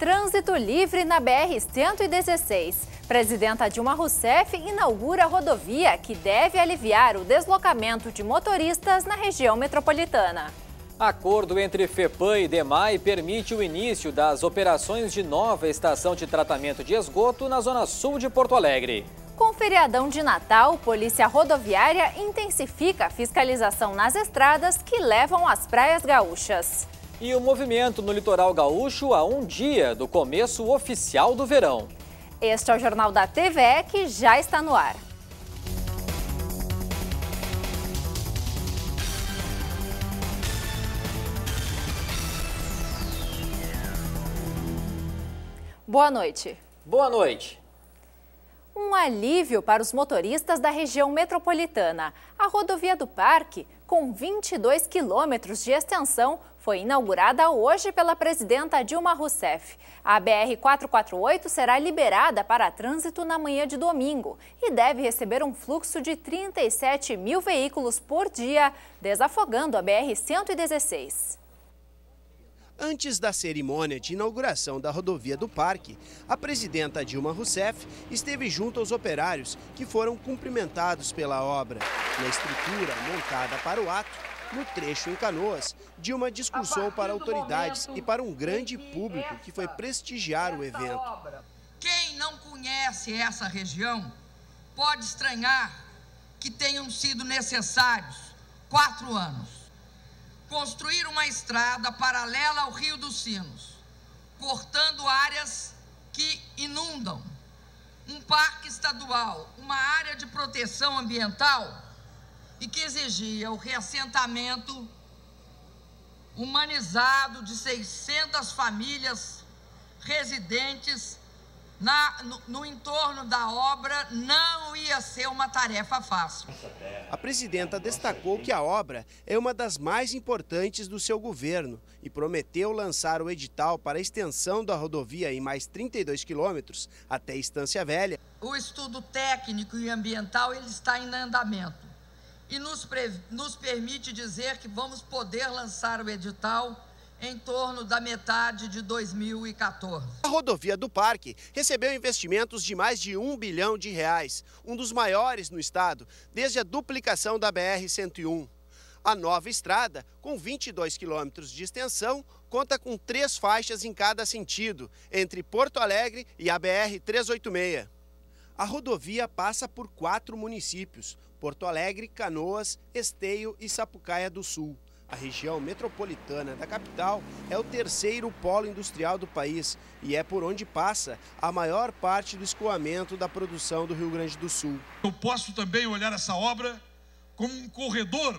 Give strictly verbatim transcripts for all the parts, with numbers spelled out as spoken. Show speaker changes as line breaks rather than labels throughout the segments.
Trânsito livre na B R cento e dezesseis. Presidenta Dilma Rousseff inaugura a rodovia que deve aliviar o deslocamento de motoristas na região metropolitana.
Acordo entre FEPAM e DEMAI permite o início das operações de nova estação de tratamento de esgoto na zona sul de Porto Alegre.
Com feriadão de Natal, Polícia Rodoviária intensifica a fiscalização nas estradas que levam às praias gaúchas.
E o movimento no litoral gaúcho a um dia do começo oficial do verão.
Este é o Jornal da T V E que já está no ar. Boa noite.
Boa noite.
Um alívio para os motoristas da região metropolitana. A rodovia do Parque, com vinte e dois quilômetros de extensão, foi inaugurada hoje pela presidenta Dilma Rousseff. A B R quatrocentos e quarenta e oito será liberada para trânsito na manhã de domingo e deve receber um fluxo de trinta e sete mil veículos por dia, desafogando a B R cento e dezesseis.
Antes da cerimônia de inauguração da rodovia do Parque, a presidenta Dilma Rousseff esteve junto aos operários que foram cumprimentados pela obra. Na estrutura montada para o ato, no trecho em Canoas, Dilma discursou para autoridades e para um grande público que foi prestigiar o evento.
Quem não conhece essa região pode estranhar que tenham sido necessários quatro anos. Construir uma estrada paralela ao Rio dos Sinos, cortando áreas que inundam, um parque estadual, uma área de proteção ambiental e que exigia o reassentamento humanizado de seiscentas famílias residentes na, no, no entorno da obra, não ia ser uma tarefa fácil.
A presidenta destacou que a obra é uma das mais importantes do seu governo e prometeu lançar o edital para a extensão da rodovia em mais trinta e dois quilômetros até Estância Velha.
O estudo técnico e ambiental ele está em andamento e nos, pre... nos permite dizer que vamos poder lançar o edital em torno da metade de dois mil e quatorze.
A rodovia do Parque recebeu investimentos de mais de um bilhão de reais, um dos maiores no estado, desde a duplicação da B R cento e um. A nova estrada, com vinte e dois quilômetros de extensão, conta com três faixas em cada sentido, entre Porto Alegre e a B R trezentos e oitenta e seis. A rodovia passa por quatro municípios: Porto Alegre, Canoas, Esteio e Sapucaia do Sul. A região metropolitana da capital é o terceiro polo industrial do país e é por onde passa a maior parte do escoamento da produção do Rio Grande do Sul.
Eu posso também olhar essa obra como um corredor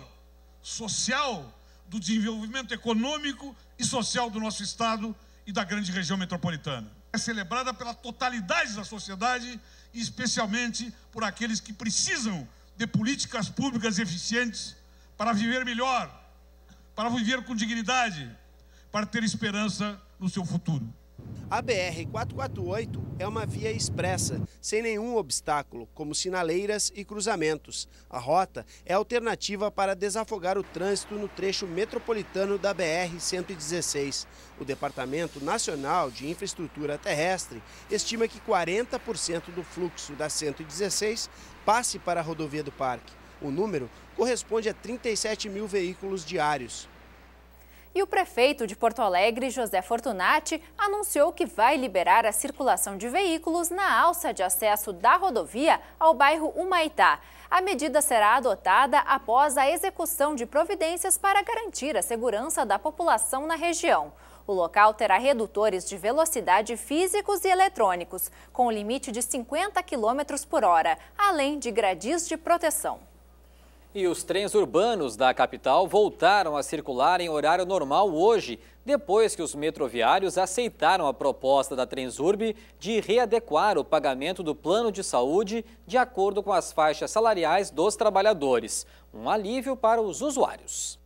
social do desenvolvimento econômico e social do nosso estado e da grande região metropolitana. É celebrada pela totalidade da sociedade e especialmente por aqueles que precisam de políticas públicas eficientes para viver melhor, para viver com dignidade, para ter esperança no seu futuro.
A B R quatrocentos e quarenta e oito é uma via expressa, sem nenhum obstáculo, como sinaleiras e cruzamentos. A rota é alternativa para desafogar o trânsito no trecho metropolitano da B R cento e dezesseis. O Departamento Nacional de Infraestrutura Terrestre estima que quarenta por cento do fluxo da cento e dezesseis passe para a rodovia do Parque. O número corresponde a trinta e sete mil veículos diários.
E o prefeito de Porto Alegre, José Fortunati, anunciou que vai liberar a circulação de veículos na alça de acesso da rodovia ao bairro Humaitá. A medida será adotada após a execução de providências para garantir a segurança da população na região. O local terá redutores de velocidade físicos e eletrônicos, com limite de cinquenta quilômetros por hora, além de gradis de proteção.
E os trens urbanos da capital voltaram a circular em horário normal hoje, depois que os metroviários aceitaram a proposta da Transurb de readequar o pagamento do plano de saúde de acordo com as faixas salariais dos trabalhadores. Um alívio para os usuários.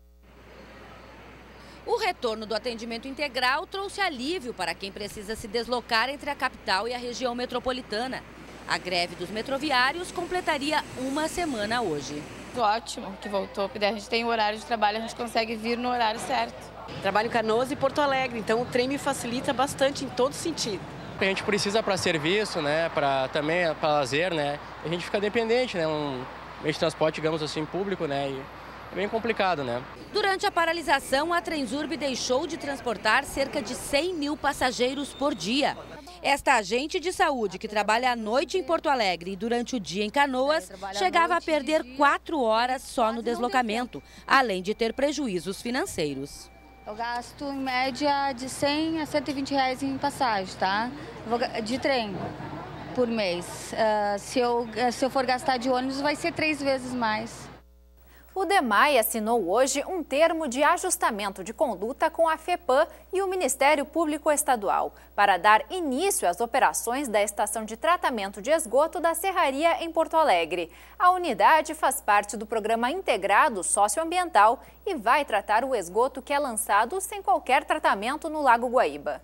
O retorno do atendimento integral trouxe alívio para quem precisa se deslocar entre a capital e a região metropolitana. A greve dos metroviários completaria uma semana hoje.
Ótimo que voltou, porque daí a gente tem o horário de trabalho, a gente consegue vir no horário certo. Trabalho em Canoas e Porto Alegre, então o trem me facilita bastante em todo sentido.
A gente precisa para serviço, né, para também para lazer, né? A gente fica dependente, né, um meio de transporte, digamos assim, público, né? E é bem complicado, né?
Durante a paralisação, a Transurb deixou de transportar cerca de cem mil passageiros por dia. Esta agente de saúde, que trabalha à noite em Porto Alegre e durante o dia em Canoas, chegava a perder quatro horas só no deslocamento, além de ter prejuízos financeiros.
Eu gasto em média de cem a cento e vinte reais em passagem, tá? De trem por mês. Uh, se, eu, se eu for gastar de ônibus, vai ser três vezes mais.
O DEMAI assinou hoje um termo de ajustamento de conduta com a FEPAM e o Ministério Público Estadual para dar início às operações da estação de tratamento de esgoto da Serraria em Porto Alegre. A unidade faz parte do Programa Integrado Socioambiental e vai tratar o esgoto que é lançado sem qualquer tratamento no Lago Guaíba.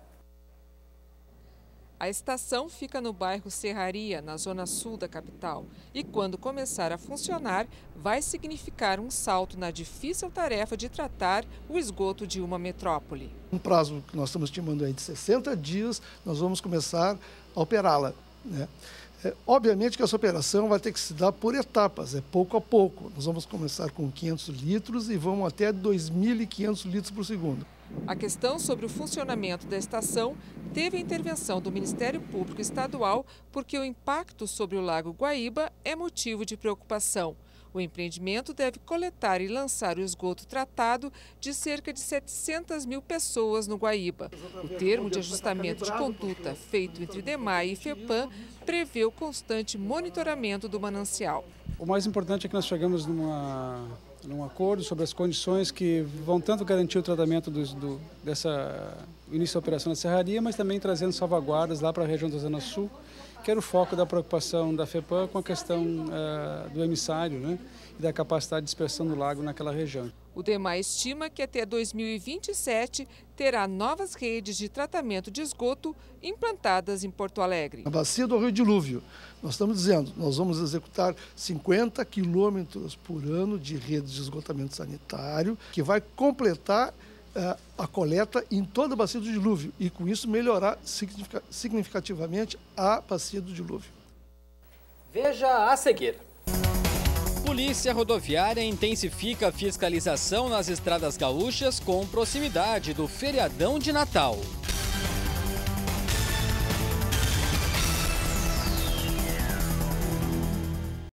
A estação fica no bairro Serraria, na zona sul da capital, e quando começar a funcionar, vai significar um salto na difícil tarefa de tratar o esgoto de uma metrópole.
Um prazo que nós estamos estimando aí de sessenta dias, nós vamos começar a operá-la, né? É, obviamente que essa operação vai ter que se dar por etapas, é pouco a pouco. Nós vamos começar com quinhentos litros e vamos até dois mil e quinhentos litros por segundo.
A questão sobre o funcionamento da estação teve a intervenção do Ministério Público Estadual porque o impacto sobre o Lago Guaíba é motivo de preocupação. O empreendimento deve coletar e lançar o esgoto tratado de cerca de setecentas mil pessoas no Guaíba. O termo de ajustamento de conduta feito entre DEMAI e FEPAM prevê o constante monitoramento do manancial.
O mais importante é que nós chegamos numa, num acordo sobre as condições que vão tanto garantir o tratamento do, do, dessa início da operação na Serraria, mas também trazendo salvaguardas lá para a região da Zona Sul, que era o foco da preocupação da FEPAM com a questão uh, do emissário, né, e da capacidade de dispersão do lago naquela região.
O DEMAI estima que até dois mil e vinte e sete terá novas redes de tratamento de esgoto implantadas em Porto Alegre.
A bacia do Rio Dilúvio, nós estamos dizendo, nós vamos executar cinquenta quilômetros por ano de rede de esgotamento sanitário, que vai completar uh, a coleta em toda a bacia do dilúvio e com isso melhorar significativamente a bacia do dilúvio.
Veja a seguir. Polícia Rodoviária intensifica a fiscalização nas estradas gaúchas com proximidade do feriadão de Natal.